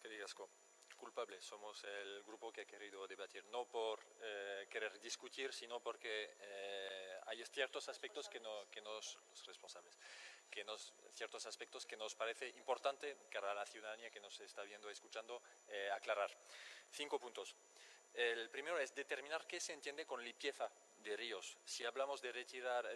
Eskerrik asko. Culpable, somos el grupo que ha querido debatir, no por querer discutir, sino porque hay ciertos aspectos los responsables, ciertos aspectos que nos parece importante cara a la ciudadanía que nos está viendo, escuchando, aclarar. 5 puntos. El primero es determinar qué se entiende con limpieza de ríos. Si hablamos de retirar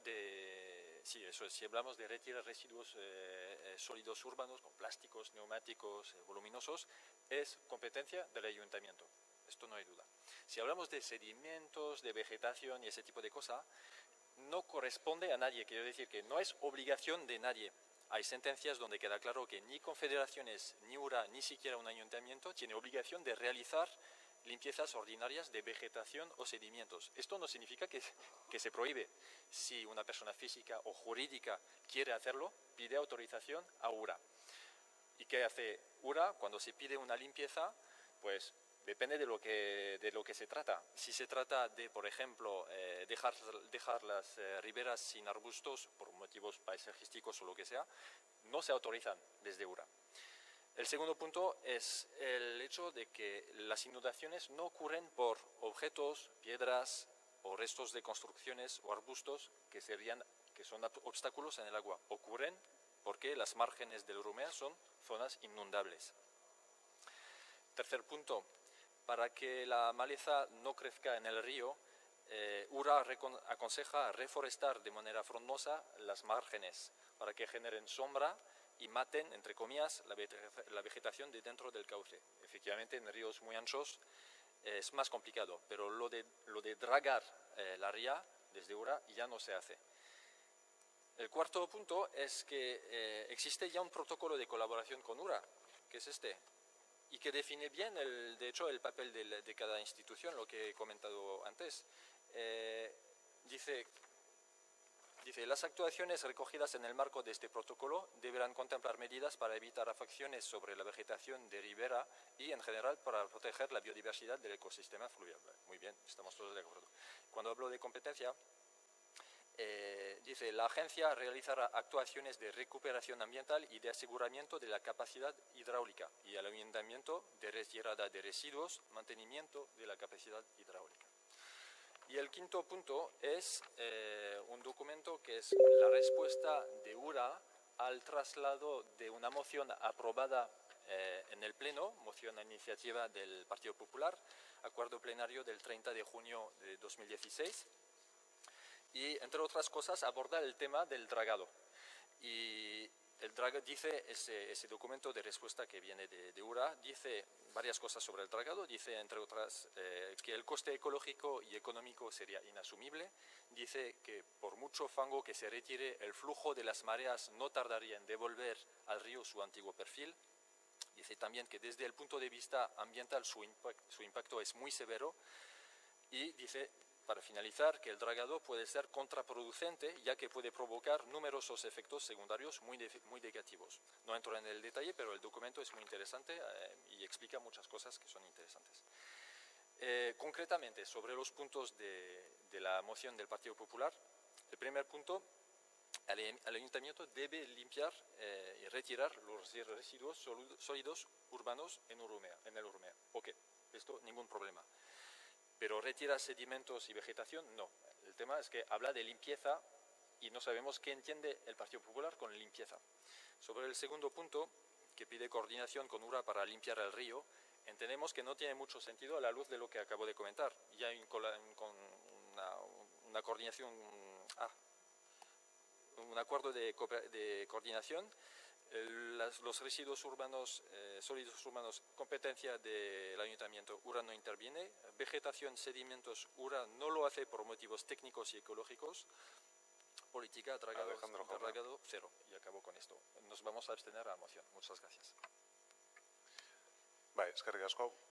si hablamos de retirar residuos sólidos urbanos con plásticos, neumáticos, voluminosos, es competencia del ayuntamiento. Esto no hay duda. Si hablamos de sedimentos, de vegetación y ese tipo de cosas, no corresponde a nadie. Quiero decir que no es obligación de nadie. Hay sentencias donde queda claro que ni confederaciones, ni URA, ni siquiera un ayuntamiento tiene obligación de realizar limpiezas ordinarias de vegetación o sedimentos. Esto no significa que se prohíbe. Si una persona física o jurídica quiere hacerlo, pide autorización a URA. ¿Y qué hace URA cuando se pide una limpieza? Pues depende de lo que se trata. Si se trata de, por ejemplo, dejar las riberas sin arbustos por motivos paisajísticos o lo que sea, no se autorizan desde URA. El segundo punto es el hecho de que las inundaciones no ocurren por objetos, piedras o restos de construcciones o arbustos que son obstáculos en el agua. Ocurren porque las márgenes del Urumea son zonas inundables. Tercer punto, para que la maleza no crezca en el río, URA aconseja reforestar de manera frondosa las márgenes para que generen sombra y maten, entre comillas, la vegetación de dentro del cauce. Efectivamente, en ríos muy anchos es más complicado, pero lo de dragar la ría desde URA ya no se hace. El cuarto punto es que existe ya un protocolo de colaboración con URA, que es este, y que define bien, de hecho, el papel de cada institución, lo que he comentado antes. Dice, las actuaciones recogidas en el marco de este protocolo deberán contemplar medidas para evitar afecciones sobre la vegetación de ribera y, en general, para proteger la biodiversidad del ecosistema fluvial. Muy bien, estamos todos de acuerdo. Cuando hablo de competencia, dice, la agencia realizará actuaciones de recuperación ambiental y de aseguramiento de la capacidad hidráulica y el ayuntamiento de retirada de residuos, mantenimiento de la capacidad hidráulica. Y el quinto punto es un documento que es la respuesta de URA al traslado de una moción aprobada en el Pleno, moción a iniciativa del Partido Popular, acuerdo plenario del 30 de junio de 2016, y entre otras cosas aborda el tema del dragado. Y dice ese documento de respuesta que viene de URA, dice varias cosas sobre el dragado, dice entre otras que el coste ecológico y económico sería inasumible, dice que por mucho fango que se retire, el flujo de las mareas no tardaría en devolver al río su antiguo perfil, dice también que desde el punto de vista ambiental su impacto es muy severo y dice, para finalizar, que el dragado puede ser contraproducente ya que puede provocar numerosos efectos secundarios muy negativos. No entro en el detalle, pero el documento es muy interesante y explica muchas cosas que son interesantes. Concretamente, sobre los puntos de la moción del Partido Popular, el primer punto, el ayuntamiento debe limpiar y retirar los residuos sólidos urbanos en el Urumea. Ok, esto ningún problema. Pero retira sedimentos y vegetación, no. El tema es que habla de limpieza y no sabemos qué entiende el Partido Popular con limpieza. Sobre el segundo punto, que pide coordinación con URA para limpiar el río, entendemos que no tiene mucho sentido a la luz de lo que acabo de comentar. Ya hay una coordinación, un acuerdo de coordinación. Los residuos urbanos, sólidos urbanos, competencia del ayuntamiento, URA no interviene. Vegetación, sedimentos, URA no lo hace por motivos técnicos y ecológicos. Política, dragado, cero. Y acabo con esto. Nos vamos a abstener a la moción. Muchas gracias. Vale, eskerrik asko.